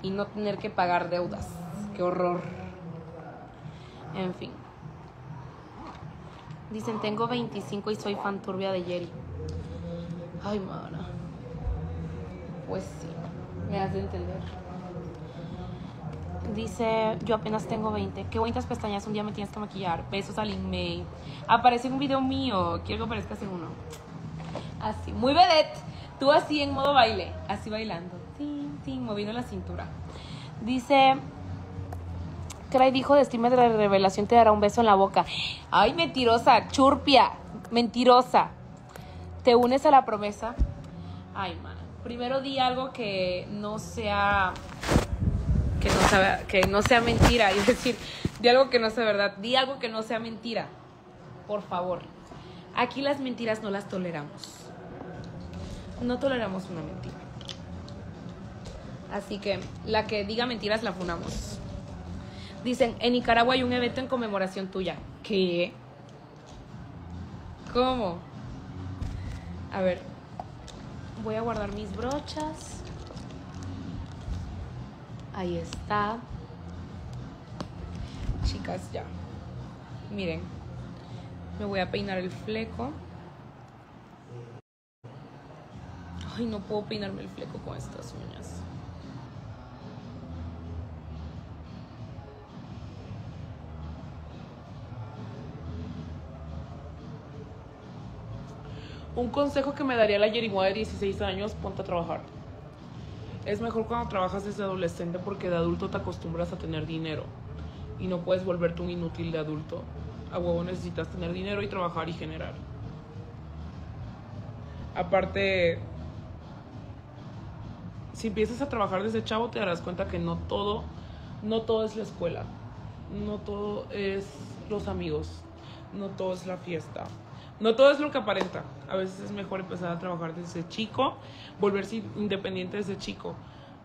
y no tener que pagar deudas. ¡Qué horror! En fin. Dicen, tengo 25 y soy fan turbia de Jerry. Ay, mana. Pues sí, me has de entender. Dice, yo apenas tengo 20. Qué bonitas pestañas, un día me tienes que maquillar. Besos a Lin May. Aparece en un video mío. Quiero que aparezcas en uno. Así, muy vedette. Tú así en modo baile, así bailando. Tin, tin, moviendo la cintura. Dice, Cray dijo de streamer de la revelación te dará un beso en la boca. Ay, mentirosa, churpia, mentirosa. ¿Te unes a la promesa? Ay, mana. Primero di algo que no sea mentira. Es decir, di algo que no sea verdad. Di algo que no sea mentira. Por favor. Aquí las mentiras no las toleramos. No toleramos una mentira. Así que la que diga mentiras la funamos. Dicen, en Nicaragua hay un evento en conmemoración tuya. ¿Qué? ¿Cómo? A ver, voy a guardar mis brochas. Ahí está. Chicas, ya. Miren, me voy a peinar el fleco. Ay, no puedo peinarme el fleco con estas uñas. Un consejo que me daría la Yerimoa de 16 años, ponte a trabajar. Es mejor cuando trabajas desde adolescente porque de adulto te acostumbras a tener dinero y no puedes volverte un inútil de adulto. A huevo necesitas tener dinero y trabajar y generar. Aparte, si empiezas a trabajar desde chavo te darás cuenta que no todo es la escuela, no todo es los amigos, no todo es la fiesta. No todo es lo que aparenta. A veces es mejor empezar a trabajar desde chico, volverse independiente desde chico.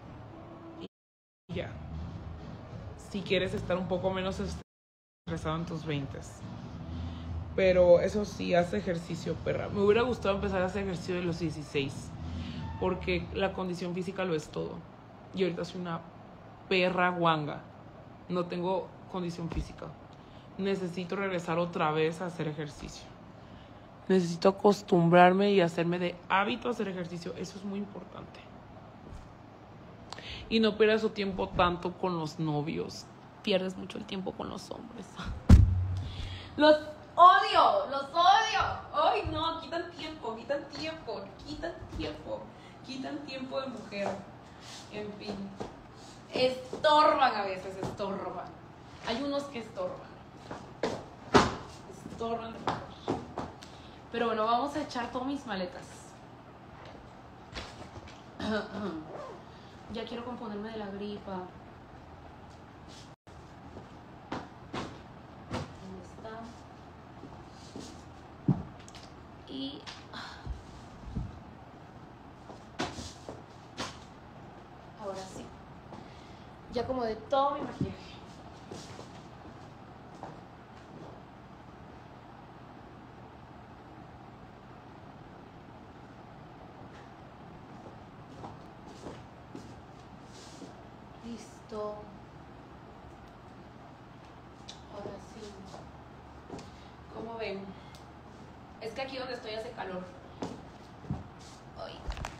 Y ya. Si quieres estar un poco menos estresado en tus 20s. Pero eso sí, haz ejercicio, perra. Me hubiera gustado empezar a hacer ejercicio de los 16. Porque la condición física lo es todo. Y ahorita soy una perra guanga. No tengo condición física. Necesito regresar otra vez a hacer ejercicio. Necesito acostumbrarme y hacerme de hábito a hacer ejercicio. Eso es muy importante. Y no pierdas tu tiempo tanto con los novios. Pierdes mucho el tiempo con los hombres. ¡Los odio! ¡Los odio! ¡Ay, no! Quitan tiempo de mujer. En fin. Estorban a veces, estorban. Hay unos que estorban. Estorban de mujer. Pero bueno, vamos a echar todas mis maletas. Ya quiero componerme de la gripa. Ahí está. Y ahora sí. Ya como de todo mi maquillaje. Listo. Ahora sí. ¿Cómo ven? Es que aquí donde estoy hace calor. Ay.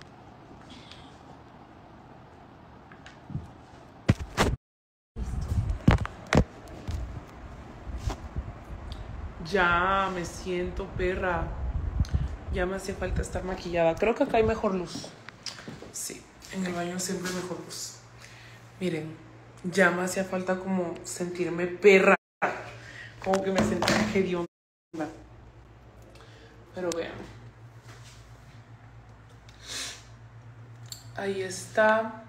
Ya me siento perra. Ya me hacía falta estar maquillada. Creo que acá hay mejor luz. Sí, en el baño siempre hay mejor luz. Miren, ya me hacía falta como sentirme perra. Como que me sentía hedionda. Pero vean. Ahí está.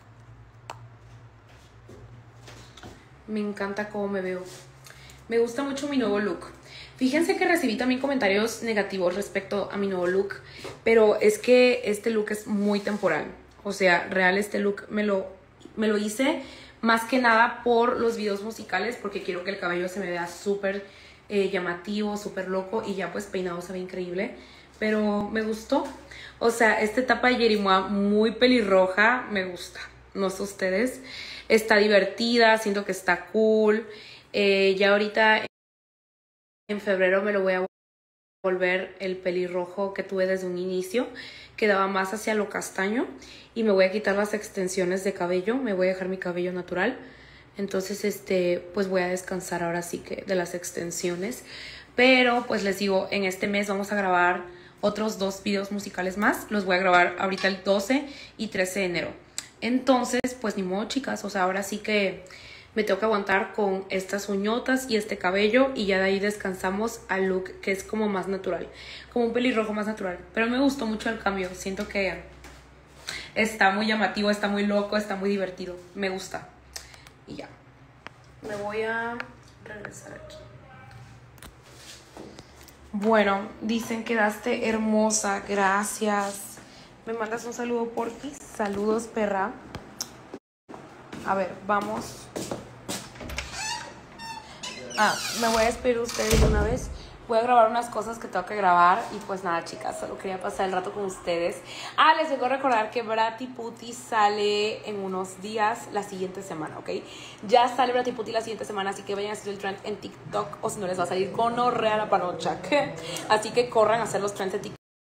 Me encanta cómo me veo. Me gusta mucho mi nuevo look. Fíjense que recibí también comentarios negativos respecto a mi nuevo look, pero es que este look es muy temporal. O sea, real este look me lo hice más que nada por los videos musicales, porque quiero que el cabello se me vea súper llamativo, súper loco, y ya pues peinado se ve increíble. Pero me gustó. O sea, esta etapa de Yerimoa muy pelirroja me gusta. no sé ustedes. Está divertida, siento que está cool. Ya ahorita en febrero me lo voy a volver el pelirrojo que tuve desde un inicio. Quedaba más hacia lo castaño. Y me voy a quitar las extensiones de cabello. Me voy a dejar mi cabello natural. Entonces, pues voy a descansar ahora sí que de las extensiones. Pero, pues les digo, en este mes vamos a grabar otros 2 videos musicales más. Los voy a grabar ahorita el 12 y 13 de enero. Entonces, pues ni modo, chicas. O sea, ahora sí que me tengo que aguantar con estas uñotas y este cabello. Y ya de ahí descansamos al look que es como más natural. Como un pelirrojo más natural. Pero me gustó mucho el cambio. Siento que está muy llamativo, está muy loco, está muy divertido. Me gusta. Y ya. Me voy a regresar aquí. Bueno, dicen que quedaste hermosa. Gracias. ¿Me mandas un saludo, porfis? Saludos, perra. A ver, vamos. Me voy a despedir de ustedes de una vez. Voy a grabar unas cosas que tengo que grabar. Y pues nada, chicas, solo quería pasar el rato con ustedes. Les vengo a recordar que Bratty Putty sale en unos días la siguiente semana, ¿ok? Ya sale Bratty Putty la siguiente semana, así que vayan a hacer el trend en TikTok. O si no, les va a salir gonorrea la panocha. Así que corran a hacer los trends en TikTok.